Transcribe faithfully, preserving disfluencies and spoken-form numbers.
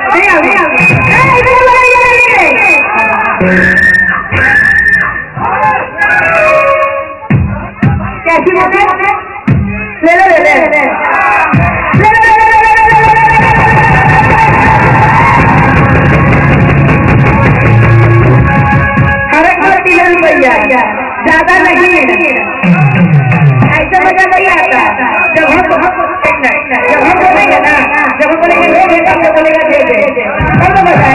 नहीं आओगे कैसी बोले ले ले ले ले भैया ज्यादा नहीं ऐसा मजा नहीं आता। जब हम जब हम बोलेंगे ना, जब हम बोलेंगे ले दे, तब बोलेगा दे दे, तब तो मजा